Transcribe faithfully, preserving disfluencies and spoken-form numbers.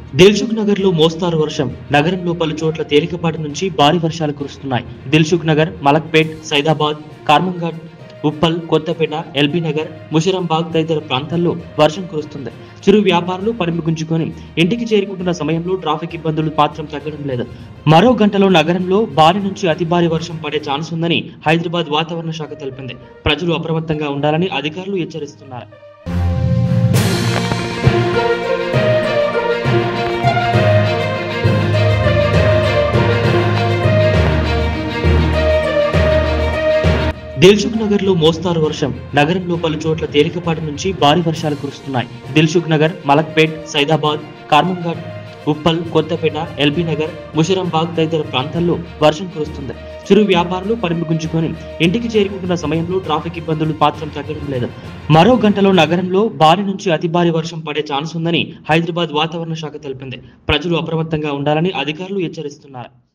దిల్సుఖ్ నగర్ లో మోస్తారు వర్షం. నగరంలో పలు చోట్ల తేలికపాటి నుంచి భారీ వర్షాలు కురుస్తున్నాయి. దిల్సుఖ్ నగర్, మలక్పేట్, సైదాబాద్, కార్మంఘాట్, ఉప్పల్, కొత్తపేట, ఎల్బీ నగర్, ముషిరాంబాగ్ తదితర ప్రాంతాల్లో వర్షం కురుస్తుంది. చిరు వ్యాపారులు పరిమి గుంజుకొని ఇంటికి చేరుకుంటున్న సమయంలో ట్రాఫిక్ ఇబ్బందులు మాత్రం తగ్గడం లేదు. మరో గంటలో నగరంలో భారీ నుంచి అతి భారీ వర్షం పడే ఛాన్స్ ఉందని హైదరాబాద్ వాతావరణ శాఖ తెలిపింది. ప్రజలు అప్రమత్తంగా ఉండాలని అధికారులు హెచ్చరిస్తున్నారు. దిల్సుఖ్ నగర్ లో మోస్తారు వర్షం. నగరంలో పలు చోట్ల తేలికపాటి నుంచి భారీ వర్షాలు కురుస్తున్నాయి. దిల్సుఖ్ నగర్, మలక్పేట్, సైదాబాద్, కార్మంఘాట్, ఉప్పల్, కొత్తపేట, ఎల్బీ నగర్, ముషిరాంబాగ్ తదితర ప్రాంతాల్లో వర్షం కురుస్తుంది. చిరు వ్యాపారులు పరిమి గుంజుకొని ఇంటికి చేరుకుంటున్న సమయంలో ట్రాఫిక్ ఇబ్బందులు మాత్రం తగ్గడం లేదు. మరో గంటలో నగరంలో భారీ నుంచి అతి భారీ వర్షం పడే ఛాన్స్ ఉందని హైదరాబాద్ వాతావరణ శాఖ తెలిపింది. ప్రజలు అప్రమత్తంగా ఉండాలని అధికారులు హెచ్చరిస్తున్నారు.